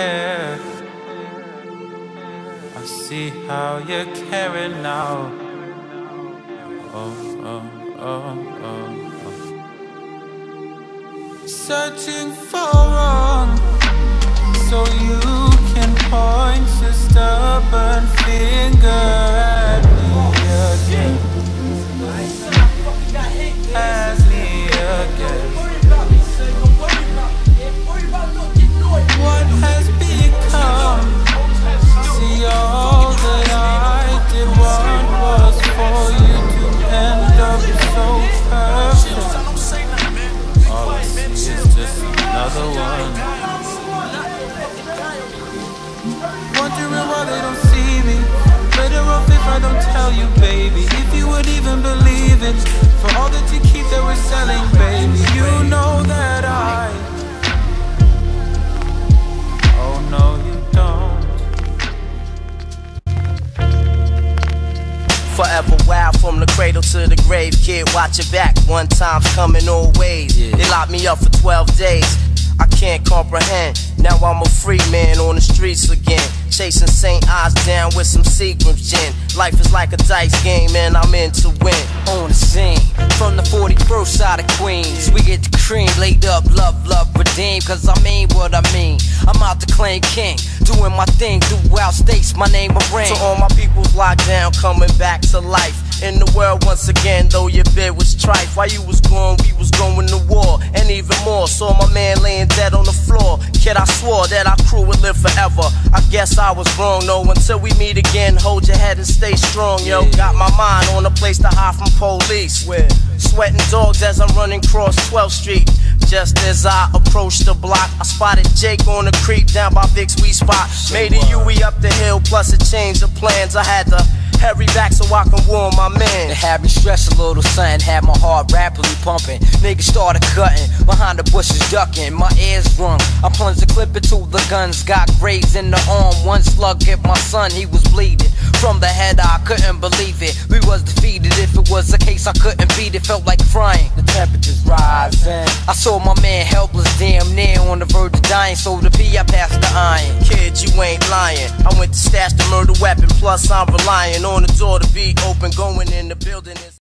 care. I see how you're caring now. Oh, oh, oh, oh, oh. Searching for wrong, so you can point your stubborn finger at me again. At me again. What has become? See, all that I did want was for you to end up so perfect. All I see is just another one. Wondering why they don't see me. Better off if I don't tell you, baby. If you would even believe it. For all that you keep that we're selling, baby. You know that oh no, you don't. Forever wild from the cradle to the grave. Kid, watch your back. One time's coming always. They locked me up for 12 days. I can't comprehend. Now I'm a free man on the streets again. Chasing St. Ives down with some Seagram's gin. Life is like a dice game and I'm in to win. On the scene, from the 41st side of Queens, we get the cream, laid up, love, redeem. Cause I mean what I mean. I'm out to claim king, doing my thing throughout states, my name a ring. To all my people's locked down, coming back to life in the world once again, though your bid was trife. While you was gone, we was going to war, and even more. Saw my man laying dead on the floor. Kid, I swore that our crew would live forever. I guess I was wrong, no. Until we meet again, hold your head and stay strong, yo. Got my mind on a place to hide from police. Sweating dogs as I'm running across 12th Street. Just as I approached the block, I spotted Jake on the creep down by Vic's Weed Spot. Made a U-E up the hill, plus a change of plans. I had to hurry back so I can warn my man. It had me stress a little, son, had my heart rapidly pumping. Niggas started cutting, behind the bushes ducking. My ears rung, I plunged the clip into the guns. Got grazed in the arm, one slug hit my son, he was bleeding. From the head, I couldn't believe it. We was defeated, if it was a case I couldn't beat it. Felt like crying, the temperature's rising. I saw my man helpless, damn near on the verge of dying. So the P, I passed the iron. Kid, you ain't lying. I went to stash the murder weapon, plus I'm relying on the door to be open. Going in the building is